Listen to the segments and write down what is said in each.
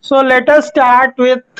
So let us start with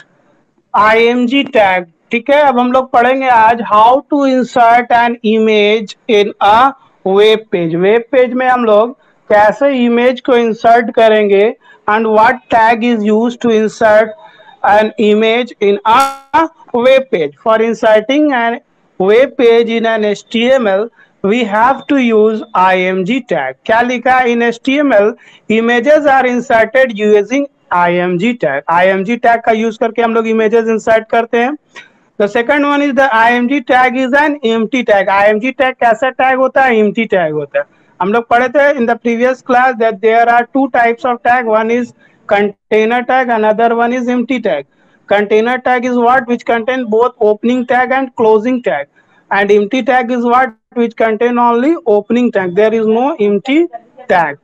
IMG tag. ठीक है, अब हम लोग पढ़ेंगे आज how to insert an image in a web page. Web page में हम लोग कैसे इमेज को इंसर्ट करेंगे and what tag is used to insert an image in a web page. For inserting an web page in an HTML we have to use IMG tag। क्या लिखा है in HTML images are inserted using IMG tag। IMG tag का use करके हम लोग images insert करते हैं। The second one is the IMG tag is an empty tag। IMG tag कैसा tag होता है? empty tag होता है। हम लोग पढ़े थे in the previous class that there are two types of tag, one is container tag, another one is empty tag। Container tag is what which contain both opening tag and closing tag, and empty tag is what which contain only opening tag, there is no empty tag,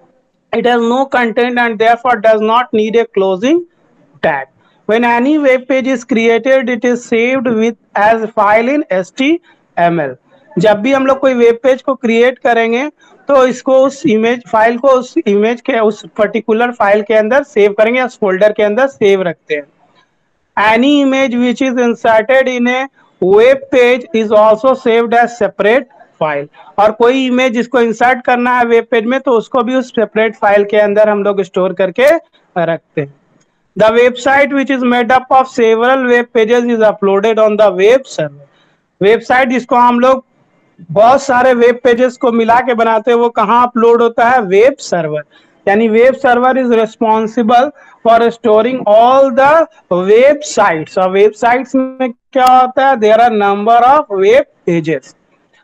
it has no content and therefore does not need a closing tag। when any web page is created it is saved with as file in HTML। जब भी हम लोग कोई web page को create करेंगे तो इसको उस इमेज फाइल को उस इमेज के उस पर्टिकुलर फाइल के अंदर सेव करेंगे, उस फोल्डर के अंदर सेव रखते हैं। Any image which is inserted in a web page is also saved as separate file। और कोई इमेज जिसको इंसर्ट करना है वेब पेज में तो उसको भी उस सेपरेट फाइल के अंदर हम लोग स्टोर करके रखते हैं। The website which is made up of several web pages is uploaded on the web server। Website जिसको हम लोग बहुत सारे वेब पेजेस को मिला के बनाते हैं वो कहाँ अपलोड होता है? Web server. यानी web server is responsible for storing all the websites. और वेबसाइट्स में क्या होता है? There are number of web pages.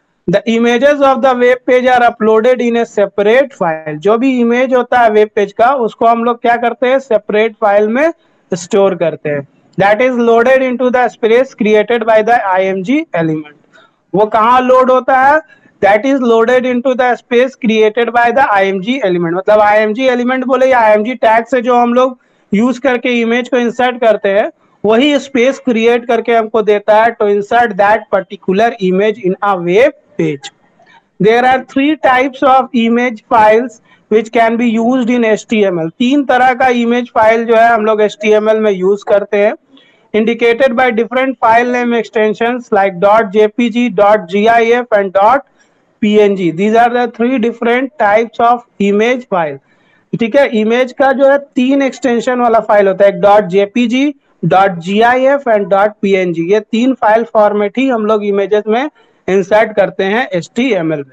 The images of the web page are uploaded in a separate file. जो भी इमेज होता है वेब पेज का उसको हम लोग क्या करते हैं? सेपरेट फाइल में स्टोर करते हैं। That is loaded into the space created by the IMG element. वो कहाँ लोड होता है? That is loaded into the space created by the IMG element. मतलब IMG एलिमेंट बोले या IMG टैग से जो हम लोग यूज करके इमेज को इंसर्ट करते हैं वही स्पेस क्रिएट करके हमको देता है to insert that particular image in a web page. There are three types of image files which can be used in HTML। तीन तरह का इमेज फाइल जो है हम लोग HTML में यूज करते हैं, indicated by different file name extensions like .jpg, .gif and .png। These are the three different types of image file। ठीक है, इमेज का जो है तीन एक्सटेंशन वाला फाइल होता है, एक .jpg, .gif and .png। ये तीन फाइल फॉर्मेट ही हम लोग इमेजेस में इंसर्ट करते हैं HTML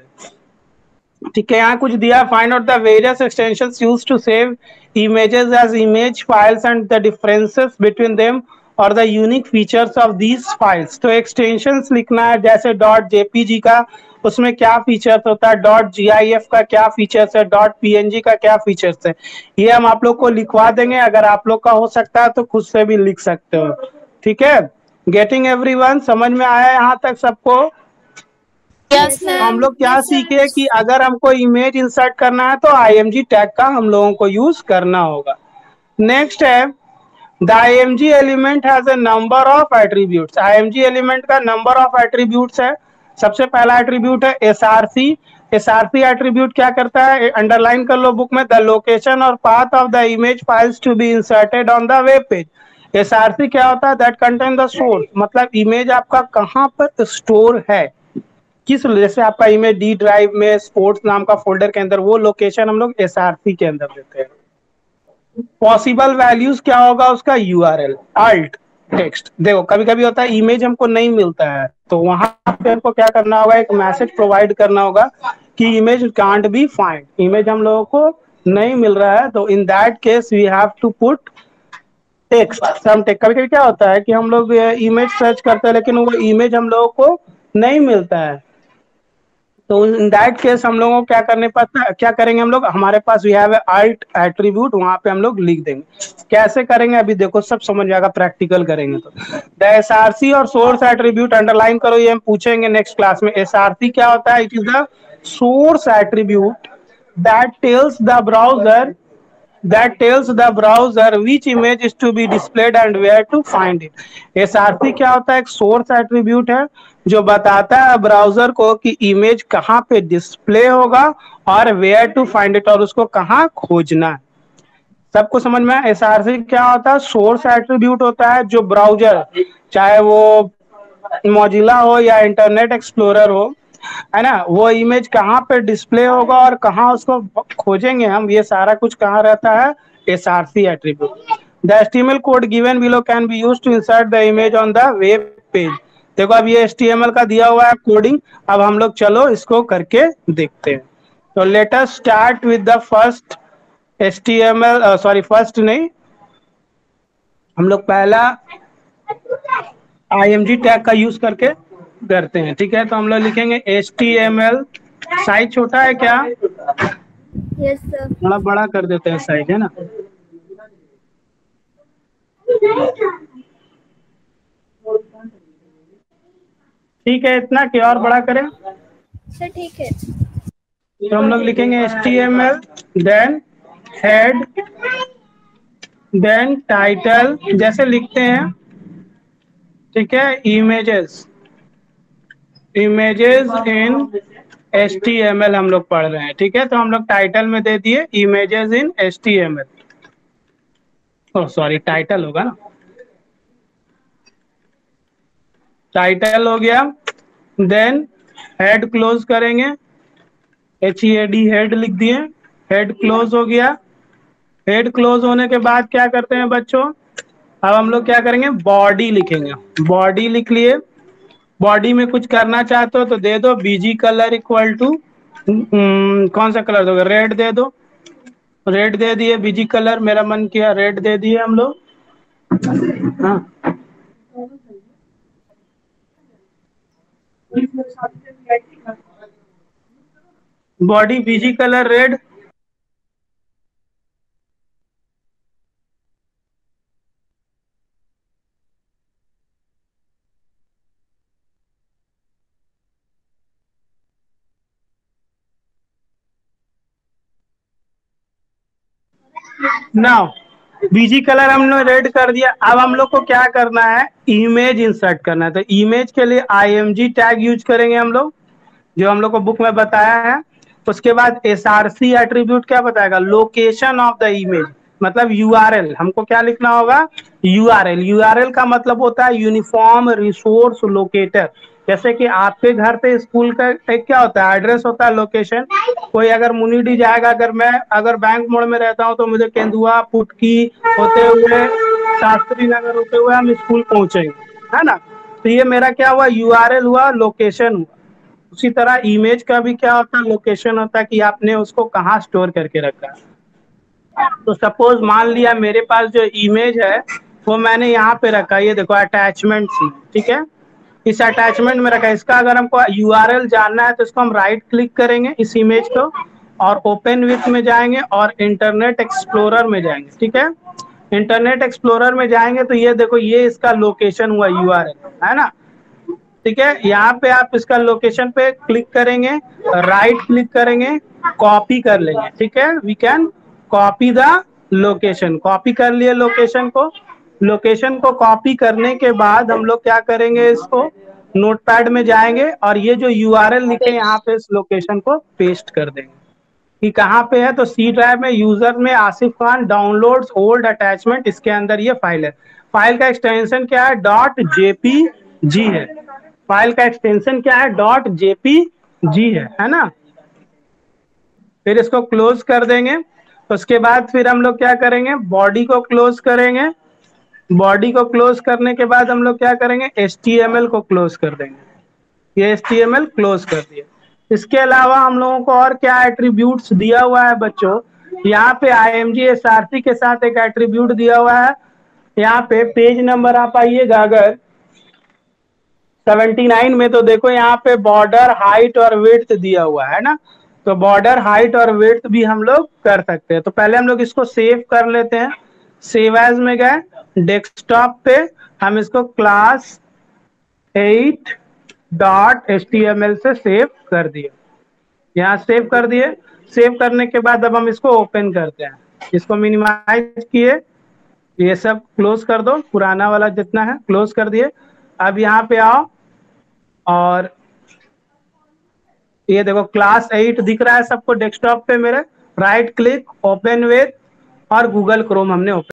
में। ठीक है, यहाँ कुछ दिया, find out the various extensions used to save images as image files and the differences between them और the unique features of these files. तो एक्सटेंशंस लिखना है, जैसे .jpg का उसमें क्या फीचर्स होता है, .gif का क्या फीचर्स है, .png का क्या फीचर्स है, ये हम आप लोग को लिखवा देंगे। अगर आप लोग का हो सकता है तो खुद से भी लिख सकते हो। ठीक है, गेटिंग एवरीवन, समझ में आया यहाँ तक सबको? Yes, हम लोग क्या सीखे कि अगर हमको इमेज इंसर्ट करना है तो IMG टैग का हम लोगों को यूज करना होगा। नेक्स्ट है the IMG element has a number of attributes. IMG element का नंबर ऑफ एट्रीब्यूट्स है। सबसे पहला एट्रीब्यूट है SRC। SRC एट्रीब्यूट क्या करता है? अंडरलाइन कर लो बुक में, द लोकेशन और path of the image files to be inserted on the web page. SRC क्या होता है? That contain the source. मतलब इमेज आपका कहाँ पर स्टोर है, किस, जैसे आपका इमेज D ड्राइव में स्पोर्ट्स नाम का फोल्डर के अंदर, वो लोकेशन हम लोग SRC के अंदर देते हैं। पॉसिबल वैल्यूज क्या होगा उसका? URL, alt text. देखो कभी कभी होता है इमेज हमको नहीं मिलता है तो वहां पे हमको क्या करना होगा? एक मैसेज प्रोवाइड करना होगा कि image can't be find, image हम लोगों को नहीं मिल रहा है। तो in that case we have to put text, some text. कभी कभी क्या होता है कि हम लोग इमेज सर्च करते हैं लेकिन वो इमेज हम लोगों को नहीं मिलता है, तो इन दैट केस हम लोगों को क्या करने पड़ता है, क्या करेंगे हम लोग? हमारे पास वी हैव अल्ट एट्रीब्यूट, वहां पे हम लोग लिख देंगे। कैसे करेंगे अभी देखो, सब समझ में आएगा, प्रैक्टिकल करेंगे तो। द SRC और सोर्स एट्रीब्यूट अंडरलाइन करो, ये हम पूछेंगे नेक्स्ट क्लास में। SRC क्या होता है? It is the source attribute that tells the browser which image is to be displayed and where to find it। SRC क्या होता है? एक सोर्स एट्रीब्यूट है जो बताता है ब्राउजर को कि इमेज कहाँ पे डिस्प्ले होगा और वेयर टू फाइंड इट, और उसको कहाँ खोजना है। सबको समझ में? एसआरसी क्या होता है? सोर्स एट्रीब्यूट होता है जो ब्राउजर, चाहे वो मॉजिला हो या इंटरनेट एक्सप्लोरर हो, है ना, वो इमेज कहाँ पे डिस्प्ले होगा और कहाँ उसको खोजेंगे हम, ये सारा कुछ कहाँ रहता है? SRC attribute. The HTML code given below can be used to insert the image on the web page. देखो अब ये एचटीएमएल का दिया हुआ है कोडिंग, अब हम लोग चलो इसको करके देखते हैं। तो let us start with the first HTML, sorry first नहीं, हम लोग पहला आईएमजी टैग का यूज करके करते हैं। ठीक है, तो हम लोग लिखेंगे HTML। साइज छोटा है क्या? Yes sir. थोड़ा बड़ा कर देते हैं साइज, है ना। ठीक है, इतना कि और बड़ा करें? सर ठीक है। तो हम लोग लिखेंगे HTML, then head, then title जैसे लिखते हैं। ठीक है, इमेजेस, इमेजेस इन HTML हम लोग पढ़ रहे हैं। ठीक है, तो हम लोग टाइटल में दे दिए images in HTML। Oh sorry, title होगा ना, टाइटल हो गया। देन हेड क्लोज करेंगे, HEAD हेड लिख दिए, हेड क्लोज हो गया। हेड क्लोज होने के बाद क्या करते हैं बच्चों? अब हम लोग क्या करेंगे? बॉडी लिखेंगे, बॉडी लिख लिए। बॉडी में कुछ करना चाहते हो तो दे दो BG कलर इक्वल टू, कौन सा कलर दोगे? रेड दे दो, रेड दे दिए। BG कलर मेरा मन किया रेड दे दिए हम लोग। हाँ, body BG colour red. Now BG colour हमने रेड कर दिया। अब हम लोग को क्या करना है? इमेज इंसर्ट करना है। तो इमेज के लिए IMG टैग यूज करेंगे हम लोग, जो हम लोग को बुक में बताया है। उसके बाद SRC एट्रीब्यूट क्या बताएगा? लोकेशन ऑफ द इमेज, मतलब URL। हमको क्या लिखना होगा? URL। URL का मतलब होता है यूनिफॉर्म रिसोर्स लोकेटर। जैसे कि आपके घर पे स्कूल का एक क्या होता है? एड्रेस होता है, लोकेशन। कोई अगर मुनिडी जाएगा, अगर मैं अगर बैंक मोड़ में रहता हूँ तो मुझे केंदुआ पुटकी होते हुए, शास्त्री नगर होते हुए हम स्कूल पहुंचेंगे, है ना। तो ये मेरा क्या हुआ? URL हुआ, लोकेशन हुआ। उसी तरह इमेज का भी क्या होता है? लोकेशन होता है कि आपने उसको कहाँ स्टोर करके रखा है। तो सपोज मान लिया मेरे पास जो इमेज है वो मैंने यहाँ पे रखा, ये देखो अटैचमेंट सी। ठीक है, इस अटैचमेंट में रखा है। इसका अगर हमको URL जानना है तो इसको हम राइट क्लिक करेंगे इस इमेज को, और ओपन विथ में जाएंगे और इंटरनेट एक्सप्लोरर में जाएंगे। ठीक है, इंटरनेट एक्सप्लोरर में जाएंगे तो ये देखो, ये इसका लोकेशन हुआ URL, है ना। ठीक है, यहाँ पे आप इसका लोकेशन पे क्लिक करेंगे, राइट क्लिक करेंगे, कॉपी कर लेंगे। ठीक है, we can copy the location. Copy कर लिए लोकेशन को। लोकेशन को कॉपी करने के बाद हम लोग क्या करेंगे? इसको नोटपैड में जाएंगे और ये जो URL लिखे यहाँ पे इस लोकेशन को पेस्ट कर देंगे कि कहाँ पे है। तो C ड्राइव में यूजर में Asif Khan downloads old attachment, इसके अंदर ये फाइल है। फाइल का एक्सटेंशन क्या है? .jpg है। फाइल का एक्सटेंशन क्या है? .jpg है ना। फिर इसको क्लोज कर देंगे। उसके बाद फिर हम लोग क्या करेंगे? बॉडी को क्लोज करेंगे। बॉडी को क्लोज करने के बाद हम लोग क्या करेंगे? HTML को क्लोज कर देंगे। ये HTML क्लोज कर दिया। इसके अलावा हम लोगों को और क्या एट्रीब्यूट्स दिया हुआ है बच्चों? यहाँ पे IMG SRC के साथ एक एट्रीब्यूट दिया हुआ है। यहाँ पे पेज नंबर आप आइएगा अगर 79 में, तो देखो यहाँ पे बॉर्डर हाइट और विड्थ दिया हुआ है ना। तो बॉर्डर हाइट और विड्थ भी हम लोग कर सकते हैं। तो पहले हम लोग इसको सेव कर लेते हैं। सेव एज में गए, डेस्कटॉप पे हम इसको क्लास 8.html से सेव कर दिए। यहाँ सेव कर दिए। सेव करने के बाद अब हम इसको ओपन करते हैं। इसको मिनिमाइज किए, ये सब क्लोज कर दो, पुराना वाला जितना है क्लोज कर दिए। अब यहाँ पे आओ और ये देखो क्लास 8 दिख रहा है सबको डेस्कटॉप पे मेरे। राइट क्लिक, ओपन विथ, और गूगल क्रोम हमने ओपन